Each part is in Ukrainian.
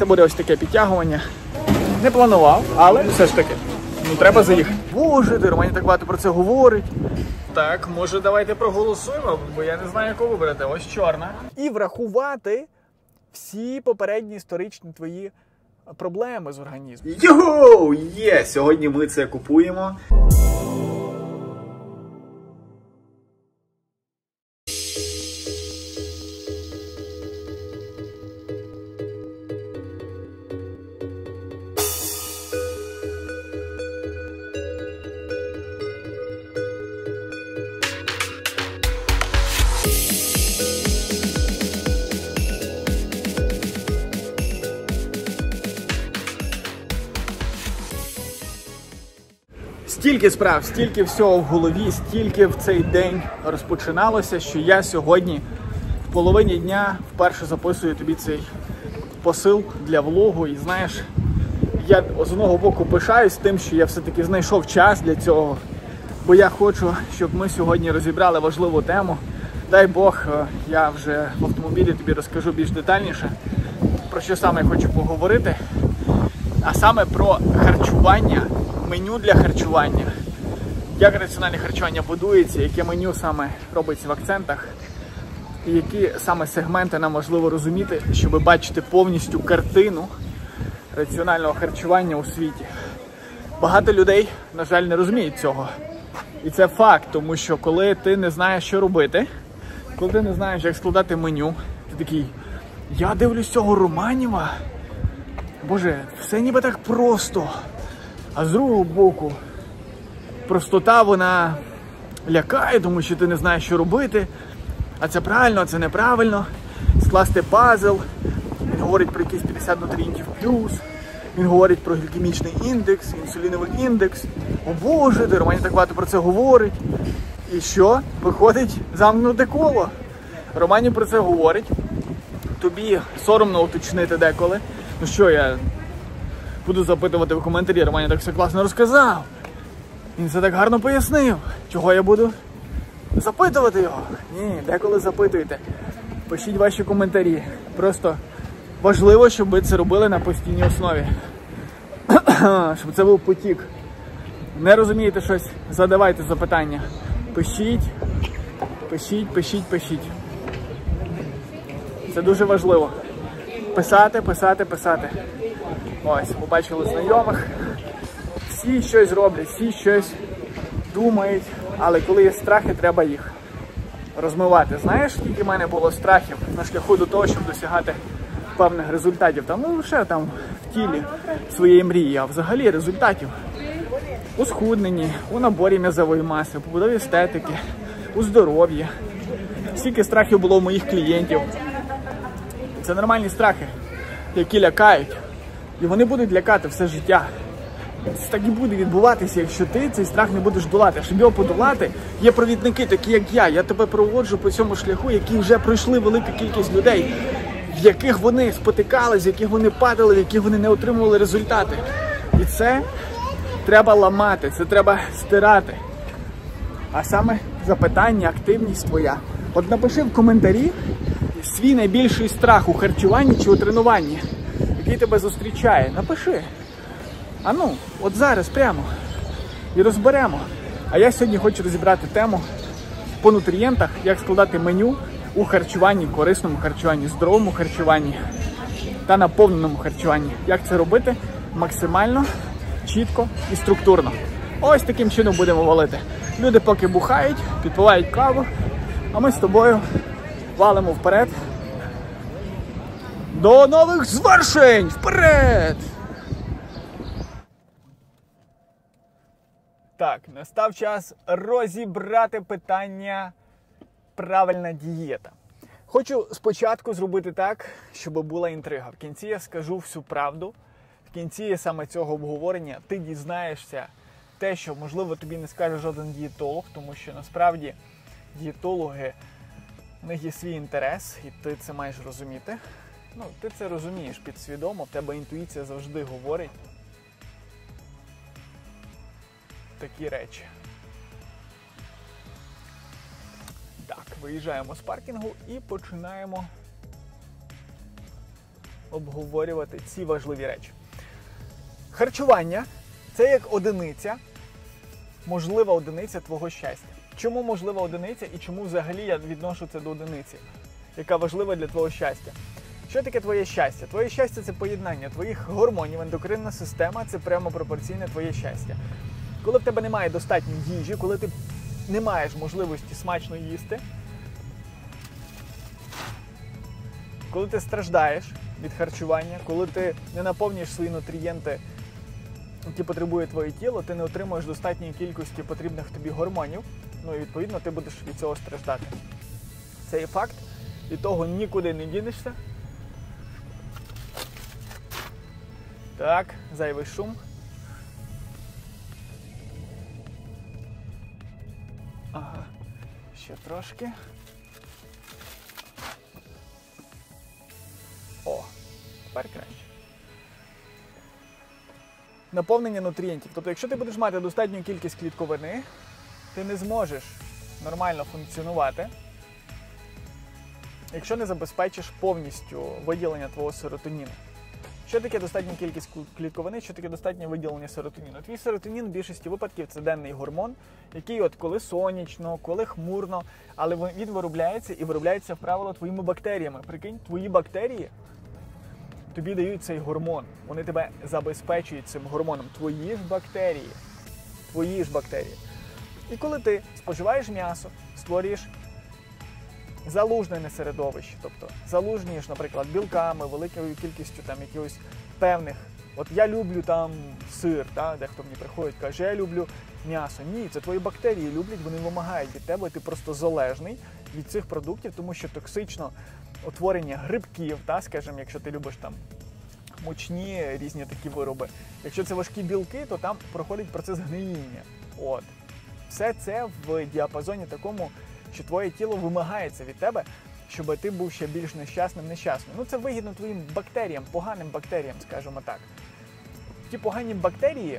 Це буде ось таке підтягування. Не планував, але все ж таки. Ну, треба заїхати. Боже, Романі так багато про це говорить. Так, може давайте проголосуємо, бо я не знаю, яку вибрати. Ось чорна. І врахувати всі попередні історичні твої проблеми з організмом. Йоу! Є! Сьогодні ми це купуємо. Стільки справ, стільки всього в голові, стільки в цей день розпочиналося, що я сьогодні в половині дня вперше записую тобі цей посил для влогу. І знаєш, я з одного боку пишаюсь тим, що я все-таки знайшов час для цього, бо я хочу, щоб ми сьогодні розібрали важливу тему. Дай Бог, я вже в автомобілі тобі розкажу більш детальніше, про що саме я хочу поговорити, а саме про харчування. Меню для харчування, як раціональне харчування будується, яке меню саме робиться в акцентах, і які саме сегменти нам важливо розуміти, щоб бачити повністю картину раціонального харчування у світі. Багато людей, на жаль, не розуміють цього. І це факт, тому що коли ти не знаєш, що робити, коли ти не знаєш, як складати меню, ти такий, я дивлюсь цього Романіва, боже, все ніби так просто. А з другого боку, простота, вона лякає, тому що ти не знаєш, що робити. А це правильно, а це неправильно. Скласти пазл. Він говорить про якісь 50 нутрієнтів плюс. Він говорить про глікемічний індекс, інсуліновий індекс. О Боже, Романі так багато про це говорить. І що? Виходить замкнуте коло. Романі про це говорить. Тобі соромно уточнити деколи. Ну що, я буду запитувати в коментарі, Романі так все класно розказав. Він все так гарно пояснив. Чого я буду запитувати його? Ні, деколи запитуйте. Пишіть ваші коментарі. Просто важливо, щоб ви це робили на постійній основі. Щоб це був потік. Не розумієте щось? Задавайте запитання. Пишіть, пишіть, пишіть, пишіть. Це дуже важливо. Писати, писати, писати. Ось, побачили знайомих. Всі щось роблять, всі щось думають, але коли є страхи, треба їх розмивати. Знаєш, скільки в мене було страхів на шляху до того, щоб досягати певних результатів? Там, не лише там в тілі своєї мрії, а взагалі результатів. У схудненні, у наборі м'язової маси, у побудові естетики, у здоров'ї. Скільки страхів було у моїх клієнтів. Це нормальні страхи, які лякають. І вони будуть лякати все життя. Це так і буде відбуватися, якщо ти цей страх не будеш долати. Щоб його подолати, є провідники, такі як я. Я тебе проводжу по цьому шляху, які вже пройшли велика кількість людей, в яких вони спотикались, в яких вони падали, в яких вони не отримували результати. І це треба ламати, це треба стирати. А саме запитання, активність твоя. От напиши в коментарі свій найбільший страх у харчуванні чи у тренуванні, який тебе зустрічає. Напиши. А ну, от зараз прямо. І розберемо. А я сьогодні хочу розібрати тему по нутрієнтах, як складати меню у харчуванні, корисному харчуванні, здоровому харчуванні та наповненому харчуванні. Як це робити максимально, чітко і структурно. Ось таким чином будемо валити. Люди поки бухають, підпивають каву, а ми з тобою валимо вперед. До нових звершень! Вперед! Так, настав час розібрати питання правильна дієта. Хочу спочатку зробити так, щоб була інтрига. В кінці я скажу всю правду. В кінці саме цього обговорення ти дізнаєшся те, що, можливо, тобі не скаже жоден дієтолог, тому що, насправді, дієтологи, в них є свій інтерес, і ти це маєш розуміти. Ну, ти це розумієш підсвідомо, в тебе інтуїція завжди говорить такі речі. Так, виїжджаємо з паркінгу і починаємо обговорювати ці важливі речі. Харчування – це як одиниця, можлива одиниця твого щастя. Чому можлива одиниця і чому взагалі я відношу це до одиниці, яка важлива для твого щастя? Що таке твоє щастя? Твоє щастя – це поєднання твоїх гормонів, ендокринна система – це прямо пропорційне твоє щастя. Коли в тебе немає достатньо їжі, коли ти не маєш можливості смачно їсти, коли ти страждаєш від харчування, коли ти не наповнюєш свої нутрієнти, які потребує твоє тіло, ти не отримуєш достатньої кількості потрібних тобі гормонів, ну і відповідно ти будеш від цього страждати. Це є факт, від того нікуди не дінешся. Так, зайвий шум. Ага, ще трошки. О, тепер краще. Наповнення нутрієнтів. Тобто, якщо ти будеш мати достатню кількість клітковини, ти не зможеш нормально функціонувати, якщо не забезпечиш повністю виділення твого серотоніну. Що таке достатня кількість клітковини, що таке достатнє виділення серотоніну? Твій серотонін в більшості випадків це денний гормон, який от коли сонячно, коли хмурно, але він виробляється і виробляється, в правило, твоїми бактеріями. Прикинь, твої бактерії тобі дають цей гормон, вони тебе забезпечують цим гормоном. Твої ж бактерії. І коли ти споживаєш м'ясо, створюєш залужнене середовище, тобто залужнюєш, наприклад, білками, великою кількістю там якихось певних. От я люблю там сир, дехто мені приходить, каже, я люблю м'ясо. Ні, це твої бактерії люблять, вони вимагають від тебе, ти просто залежний від цих продуктів, тому що токсично утворення грибків, скажімо, якщо ти любиш там мучні різні такі вироби. Якщо це важкі білки, то там проходить процес гниїння. От. Все це в діапазоні такому, що твоє тіло вимагається від тебе, щоб ти був ще більш нещасним. Ну це вигідно твоїм бактеріям, поганим бактеріям, скажімо так. Ті погані бактерії,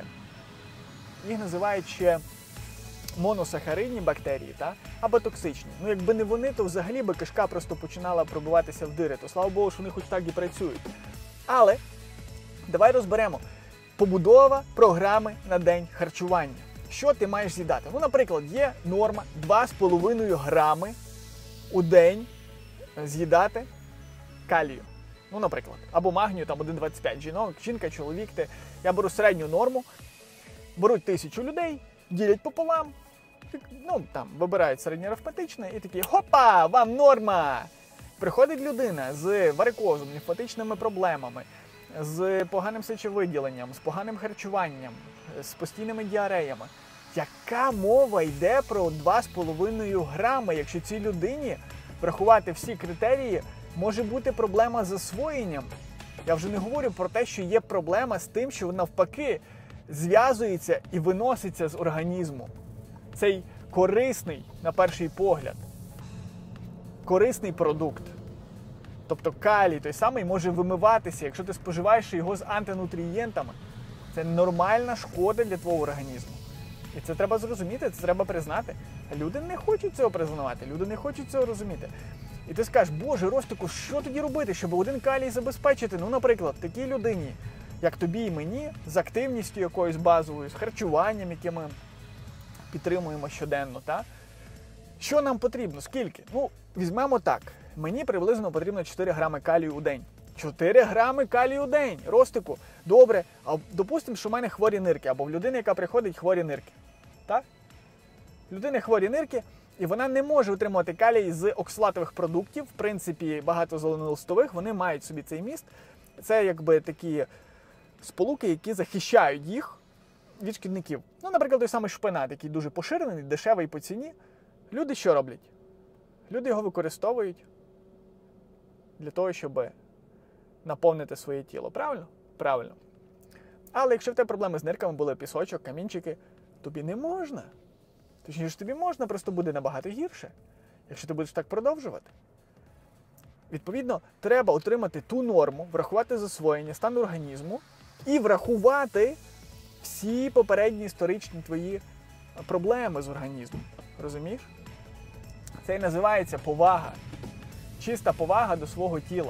їх називають ще моносахаридні бактерії, або токсичні. Ну якби не вони, то взагалі би кишка просто починала пробиватися в дири. То слава Богу, що вони хоч так і працюють. Але давай розберемо побудова програми на день харчування. Що ти маєш з'їдати? Ну, наприклад, є норма 2,5 грами у день з'їдати калію. Ну, наприклад, або магнію, там 1,25 жінка, чоловік. Я беру середню норму, беруть 1000 людей, ділять пополам, ну, там, вибирають середньоарифметичне і такі, хопа, вам норма! Приходить людина з варикозом, лімфатичними проблемами, з поганим сечовиділенням, з поганим харчуванням, з постійними діареями. Яка мова йде про 2,5 грами, якщо цій людині врахувати всі критерії, може бути проблема з засвоєнням? Я вже не говорю про те, що є проблема з тим, що навпаки зв'язується і виноситься з організму. Цей корисний, на перший погляд, корисний продукт. Тобто калій той самий може вимиватися, якщо ти споживаєш його з антинутрієнтами. Це нормальна шкода для твого організму. І це треба зрозуміти, це треба признати. А люди не хочуть цього признавати, люди не хочуть цього розуміти. І ти скажеш, Боже, Ростику, що тоді робити, щоб один калій забезпечити? Ну, наприклад, такій людині, як тобі і мені, з активністю якоюсь базовою, з харчуванням, яке ми підтримуємо щоденно, Що нам потрібно? Скільки? Ну, візьмемо так. Мені приблизно потрібно 4 грами калію у день. 4 грами калію у день, Ростику. Добре, а допустимо, що в мене хворі нирки, або в людини, яка приходить, хворі нирки. Так? В людини хворі нирки, і вона не може отримувати калій з оксалатових продуктів. В принципі, багато зеленолистових, вони мають собі цей міст. Це якби такі сполуки, які захищають їх від шкідників. Ну, наприклад, той самий шпинат, який дуже поширений, дешевий по ціні. Люди що роблять? Люди його використовують для того, щоб наповнити своє тіло. Правильно? Правильно. Але якщо в тебе проблеми з нирками були, пісочок, камінчики, тобі не можна. Точніше, тобі можна, просто буде набагато гірше, якщо ти будеш так продовжувати. Відповідно, треба отримати ту норму, врахувати засвоєння, стан організму і врахувати всі попередні історичні твої проблеми з організмом. Розумієш? Це і називається повага. Чиста повага до свого тіла.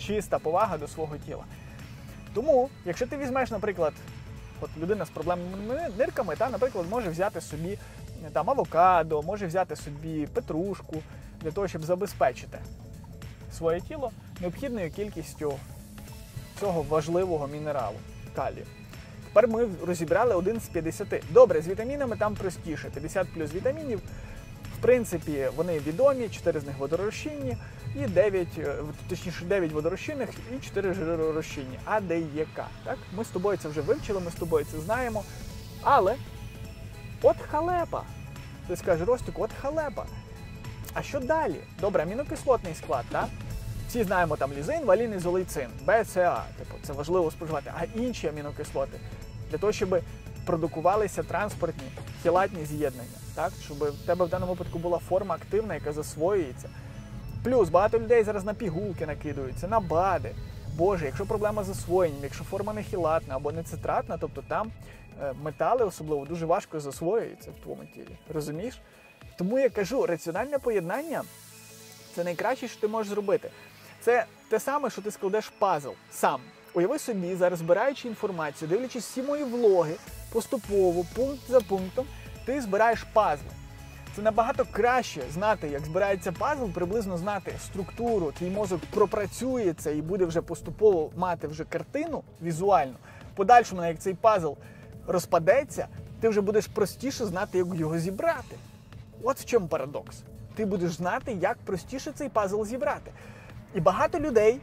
чиста повага до свого тіла. Тому, якщо ти візьмеш, наприклад, от людина з проблемними нирками, наприклад, може взяти собі авокадо, може взяти собі петрушку, для того, щоб забезпечити своє тіло необхідною кількістю цього важливого мінералу – калію. Тепер ми розібрали 1 з 50. Добре, з вітамінами там простіше. 50 плюс вітамінів. В принципі, вони відомі, 4 з них водорозчинні, і 9 водорозчинних і 4 жиророзчинні. А, Д, Е, К. Так? Ми з тобою це вже вивчили, ми з тобою це знаємо. Але от халепа. Ти скажеш, Ростик, от халепа. А що далі? Добре, амінокислотний склад, так? Всі знаємо там лізин, валін, ізолейцин, БЦА, це важливо споживати. А інші амінокислоти, для того, щоб продукувалися транспортні, хілатні з'єднання, так? Щоб в тебе в даному випадку була форма активна, яка засвоюється. Плюс багато людей зараз на пігулки накидаються, на БАДи. Боже, якщо проблема з засвоєнням, якщо форма не хілатна або не цитратна, тобто там метали особливо дуже важко засвоюються в твоєму тілі. Розумієш? Тому я кажу, раціональне поєднання – це найкраще, що ти можеш зробити. Це те саме, що ти складеш пазл сам. Уяви собі, зараз збираючи інформацію, дивлячись всі мої влоги, поступово, пункт за пунктом, ти збираєш пазли. Це набагато краще знати, як збирається пазл, приблизно знати структуру, твій мозок пропрацює це і буде вже поступово мати вже картину візуальну. В подальшому, як цей пазл розпадеться, ти вже будеш простіше знати, як його зібрати. От в чому парадокс. Ти будеш знати, як простіше цей пазл зібрати. І багато людей,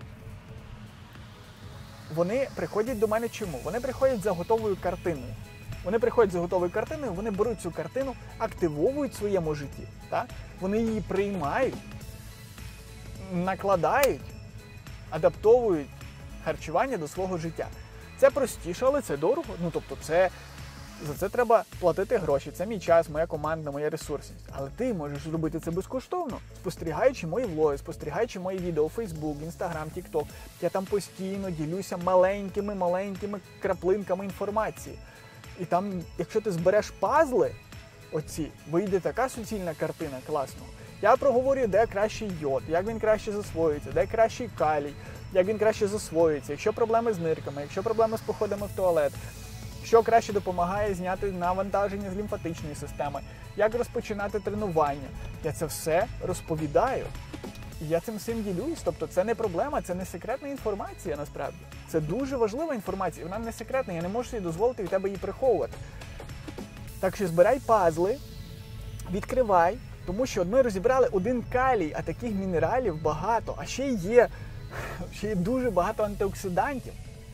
вони приходять до мене чому? Вони приходять за готовою картиною. Вони беруть цю картину, активовують в своєму житті. Так? Вони її приймають, накладають, адаптовують харчування до свого життя. Це простіше, але це дорого. За це треба платити гроші. Це мій час, моя команда, моя ресурсність. Але ти можеш зробити це безкоштовно, спостерігаючи мої влоги, спостерігаючи мої відео у Facebook, Instagram, TikTok. Я там постійно ділюся маленькими краплинками інформації. І там, якщо ти збереш пазли, вийде така суцільна картина класного. Я проговорюю, де кращий йод, як він краще засвоюється, де кращий калій, як він краще засвоюється, якщо проблеми з нирками, якщо проблеми з походами в туалет, що краще допомагає зняти навантаження з лімфатичної системи, як розпочинати тренування. Я це все розповідаю. І я цим всім ділюсь. Тобто це не проблема, це не секретна інформація насправді. Це дуже важлива інформація, вона не секретна, я не можу собі дозволити від тебе її приховувати. Так що збирай пазли, відкривай, тому що ми розібрали 1 калій, а таких мінералів багато, а ще є дуже багато антиоксидантів.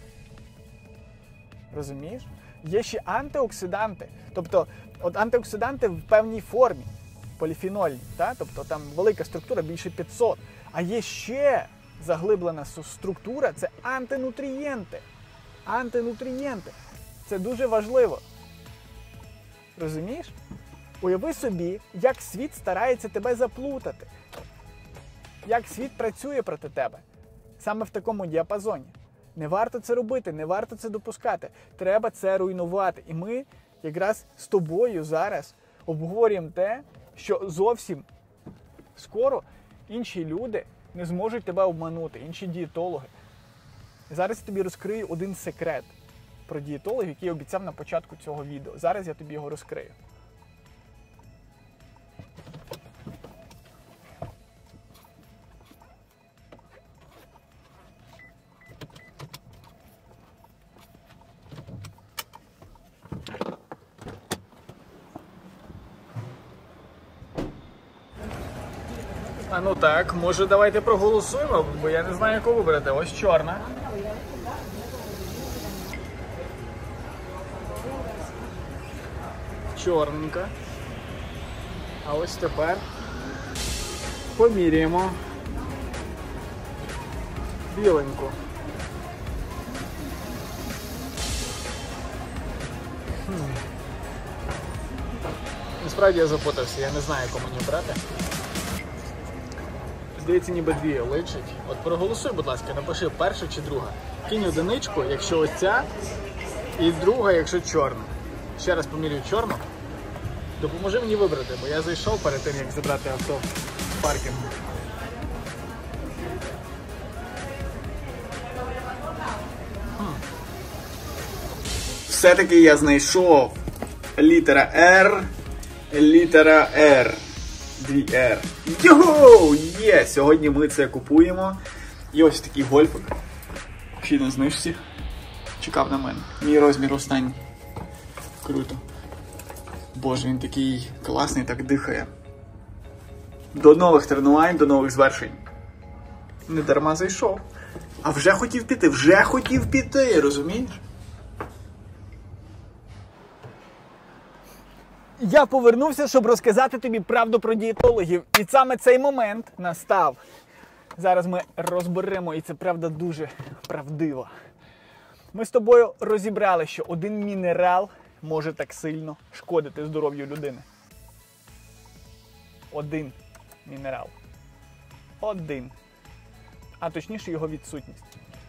Розумієш? Є ще антиоксиданти. Тобто, антиоксиданти в певній формі, поліфенольні, тобто там велика структура, більше 500. А є ще заглиблена структура, це антинутрієнти. Антинутрієнти. Це дуже важливо. Розумієш? Уяви собі, як світ старається тебе заплутати. Як світ працює проти тебе. Саме в такому діапазоні. Не варто це робити, не варто це допускати. Треба це руйнувати. І ми якраз з тобою зараз обговорюємо те, що зовсім скоро інші люди не зможуть тебе обманути, інші дієтологи. Зараз я тобі розкрию 1 секрет про дієтологів, який я обіцяв на початку цього відео. Зараз я тобі його розкрию. А ну так, може давайте проголосуємо, бо я не знаю, яку вибрати. Ось чорна. Чорненька. А ось тепер поміряємо біленьку. Насправді я запутався, я не знаю, яку мені брати. Здається, ніби 2 личить. От проголосуй, будь ласка, напиши перша чи друга. Кинь 1, якщо ось ця, і друга, якщо чорна. Ще раз помірюю чорну. Допоможи мені вибрати, бо я зайшов перед тим, як забрати авто в паркінгу. Все-таки я знайшов. Літера R. Літера R. 2R. Йоу! Є! Сьогодні ми це купуємо. І ось такий гольфик. Ще й на знижці. Чекав на мене. Мій розмір останній. Круто. Боже, він такий класний, так дихає. До нових тренувань, до нових звершень. Не дарма зайшов. А вже хотів піти, розумієш? Я повернувся, щоб розказати тобі правду про дієтологів. І саме цей момент настав. Зараз ми розберемо, і це правда дуже правдива. Ми з тобою розібрали, що один мінерал може так сильно шкодити здоров'ю людини. Один мінерал. Один. А точніше його відсутність.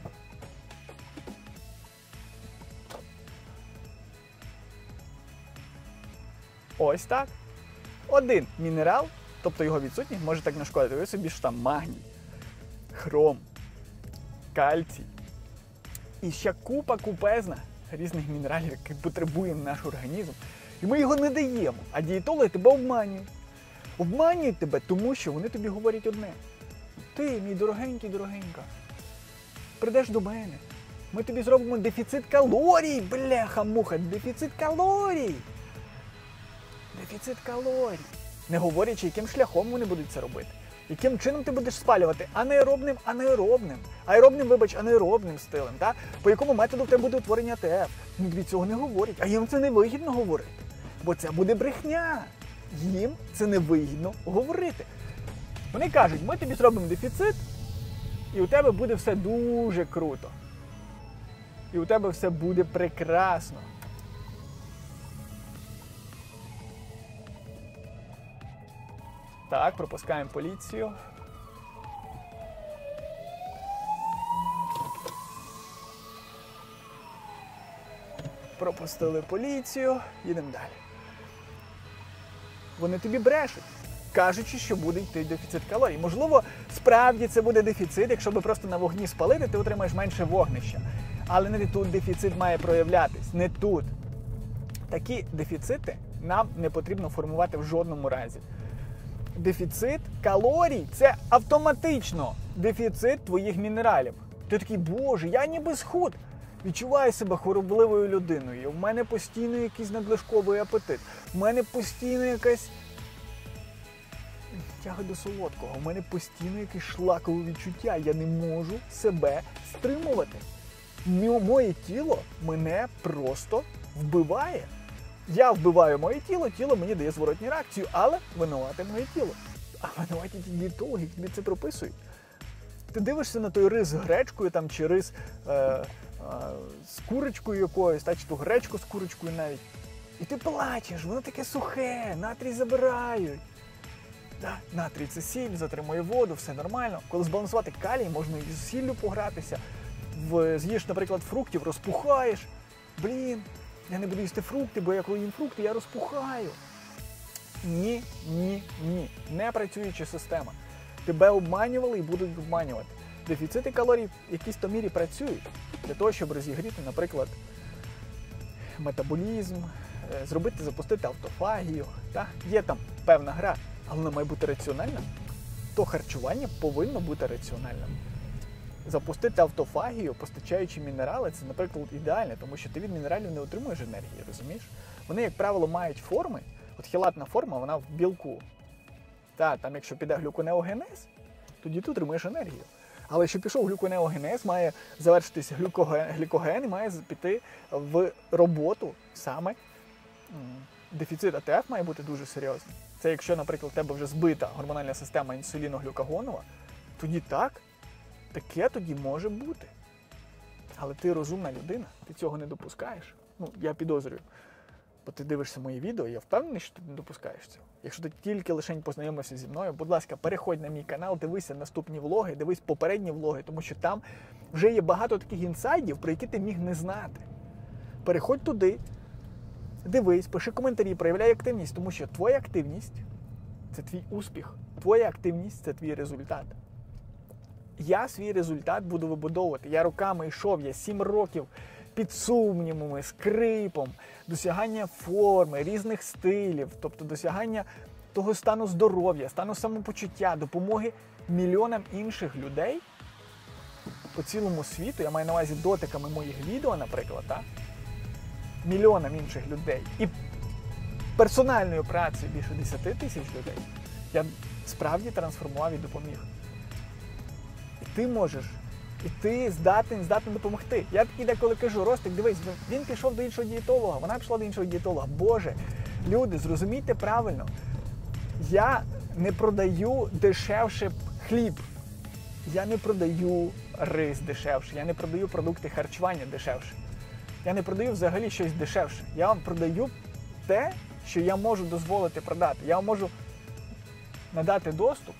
Ось так. Один мінерал, тобто його відсутність, може так нашкодити. Ви собі ж там магній, хром, кальцій. І ще купезна різних мінералів, які потребує наш організм. І ми його не даємо. А дієтологи тебе обманюють. Обманюють тебе, тому що вони тобі говорять одне. Ти, мій дорогенька, прийдеш до мене. Ми тобі зробимо дефіцит калорій, бляха-муха, дефіцит калорій. Дефіцит калорій. Не говорячи, яким шляхом вони будуть це робити. Яким чином ти будеш спалювати? Анаеробним. Анаеробним стилем. Та? По якому методу в тебе буде утворення АТФ? Ну, від цього не говорять. А їм це не вигідно говорити. Бо це буде брехня. Їм це не вигідно говорити. Вони кажуть, ми тобі зробимо дефіцит, і у тебе буде все дуже круто. І у тебе все буде прекрасно. Так, пропускаємо поліцію. Пропустили поліцію, їдемо далі. Вони тобі брешуть, кажучи, що буде йти дефіцит калорій. Можливо, справді це буде дефіцит, якщо би просто на вогні спалити, ти отримаєш менше вогнища. Але не тут дефіцит має проявлятись, не тут. Такі дефіцити нам не потрібно формувати в жодному разі. Дефіцит калорій – це автоматично дефіцит твоїх мінералів. Ти такий, боже, я ніби схуд. Відчуваю себе хворобливою людиною. В мене постійно якийсь надлишковий апетит. В мене постійно якась тяга до солодкого. В мене постійно якесь шлакове відчуття. Я не можу себе стримувати. Моє тіло мене просто вбиває. Я вбиваю моє тіло, тіло мені дає зворотню реакцію, але винувате моє тіло. А винуваті ті дієтологи тобі це прописують. Ти дивишся на той рис з гречкою там, чи рис з курочкою якоюсь, та, чи ту гречку з курочкою навіть. І ти плачеш, воно таке сухе, натрій забирають. Да, натрій – це сіль, затримує воду, все нормально. Коли збалансувати калій, можна і з сіллю погратися. З'їш, наприклад, фруктів, розпухаєш. Блін, я не буду їсти фрукти, бо я коли їм фрукти, я розпухаю. Ні. Не працююча система. Тебе обманювали і будуть обманювати. Дефіцити калорій в якійсь то мірі працюють для того, щоб розігріти, наприклад, метаболізм, запустити автофагію. Так? Є там певна гра, але вона має бути раціональна. То харчування повинно бути раціональним. Запустити автофагію, постачаючи мінерали, це, наприклад, ідеально, тому що ти від мінералів не отримуєш енергії, розумієш? Вони, як правило, мають форми. От хелатна форма, вона в білку. Та, там якщо піде глюконеогенез, тоді ти отримуєш енергію. Але якщо пішов глюконеогенез, має завершитись глікоген і має піти в роботу саме дефіцит АТФ має бути дуже серйозний. Це якщо, наприклад, у тебе вже збита гормональна система інсуліно-глюкагонова, тоді таке тоді може бути. Але ти розумна людина, ти цього не допускаєш. Ну, я підозрюю. Бо ти дивишся мої відео, я впевнений, що ти не допускаєш цього. Якщо ти тільки лишень познайомився зі мною, будь ласка, переходь на мій канал, дивися наступні влоги, дивись попередні влоги, тому що там вже є багато таких інсайдів, про які ти міг не знати. Переходь туди, дивись, пиши коментарі, проявляй активність, тому що твоя активність – це твій успіх, твоя активність – це твій результат. Я свій результат буду вибудовувати. Я роками йшов, я 7 років під сумнівами, скрипом, досягання форми, різних стилів, тобто досягання того стану здоров'я, стану самопочуття, допомоги мільйонам інших людей по цілому світу, я маю на увазі дотиками моїх відео, наприклад, так? Мільйонам інших людей і персональною працею більше 10 тисяч людей, я справді трансформував і допоміг. І ти можеш, і ти здатен допомогти. Я таки деколи кажу: Ростик, дивись, він пішов до іншого дієтолога, вона пішла до іншого дієтолога. Боже, люди, зрозумійте правильно, я не продаю дешевше хліб, я не продаю рис дешевше, я не продаю продукти харчування дешевше. Я не продаю взагалі щось дешевше. Я вам продаю те, що я можу дозволити продати. Я вам можу надати доступ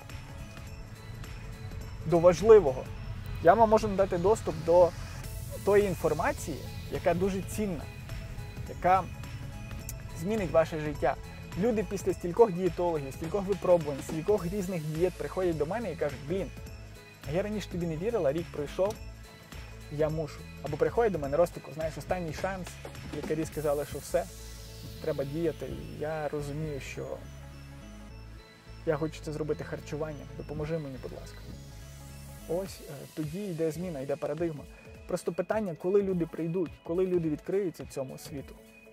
до важливого. Я вам можу надати доступ до тої інформації, яка дуже цінна, яка змінить ваше життя. Люди після стількох дієтологів, стількох випробувань, стількох різних дієт приходять до мене і кажуть: блін, а я раніше тобі не вірила, рік пройшов, я мушу. Або приходять до мене: Ростику, знаєш, останній шанс, лікарі сказали, що все, треба діяти. І я розумію, що я хочу це зробити харчуванням, допоможи мені, будь ласка. Ось тоді йде зміна, йде парадигма. Просто питання, коли люди прийдуть, коли люди відкриються цьому світу.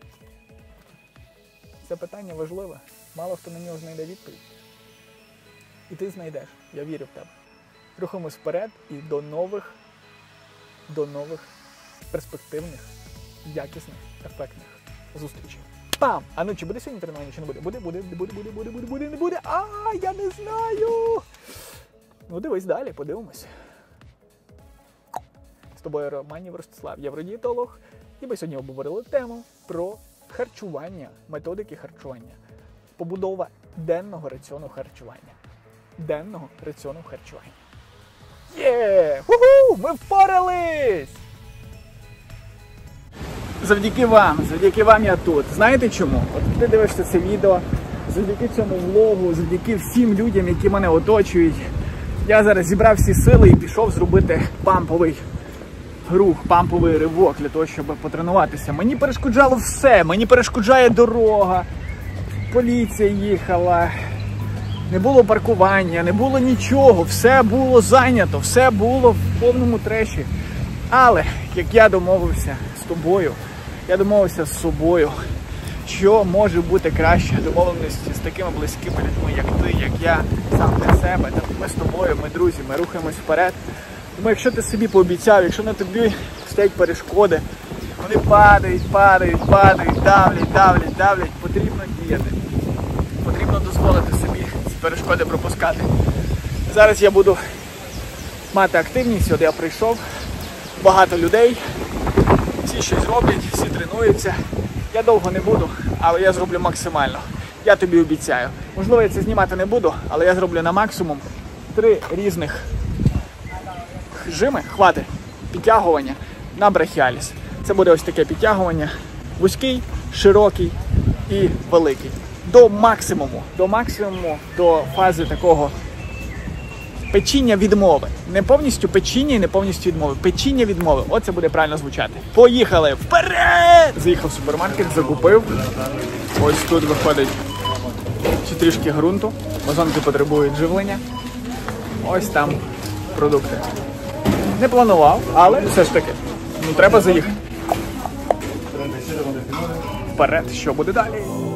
Це питання важливе. Мало хто на нього знайде відповідь. І ти знайдеш. Я вірю в тебе. Рухаємось вперед і до нових перспективних, якісних, ефектних зустрічей. Пам! А ну, чи буде сьогодні тренування, чи не буде? Буде, не буде. А, я не знаю! Ну, дивись далі, подивимось. З тобою Романів Ростислав, євродієтолог. І ми сьогодні обговорили тему про харчування, методики харчування. Побудова денного раціону харчування. Денного раціону харчування. Є! Ху-ху! Ми впорались! Завдяки вам я тут. Знаєте чому? От ти дивишся це відео, завдяки цьому влогу, завдяки всім людям, які мене оточують. Я зараз зібрав всі сили і пішов зробити памповий рух, памповий ривок для того, щоб потренуватися. Мені перешкоджало все, мені перешкоджає дорога, поліція їхала, не було паркування, не було нічого, все було зайнято, все було в повному треші. Але, як я домовився з тобою, я домовився з собою, що може бути краще домовленості з такими близькими людьми, як ти, як я, сам для себе. Ми з тобою, ми друзі, ми рухаємось вперед. Тому якщо ти собі пообіцяв, якщо на тобі стоять перешкоди, вони падають, давлять, потрібно діяти. Потрібно дозволити собі ці перешкоди пропускати. Зараз я буду мати активність, от я прийшов, багато людей, всі щось роблять, всі тренуються. Я довго не буду, але я зроблю максимально. Я тобі обіцяю. Можливо, я це знімати не буду, але я зроблю на максимум 3 різних жими, хвати, підтягування на брахіаліс. Це буде ось таке підтягування. Вузький, широкий і великий. До максимуму, до фази такого печіння відмови. Не повністю печіння і не повністю відмови. Печіння відмови. Оце буде правильно звучати. Поїхали! Вперед! Заїхав в супермаркет, закупив. Ось тут виходить ще трішки ґрунту. Вазонки потребують живлення. Ось там продукти. Не планував, але все ж таки. Ну треба заїхати. Вперед, що буде далі?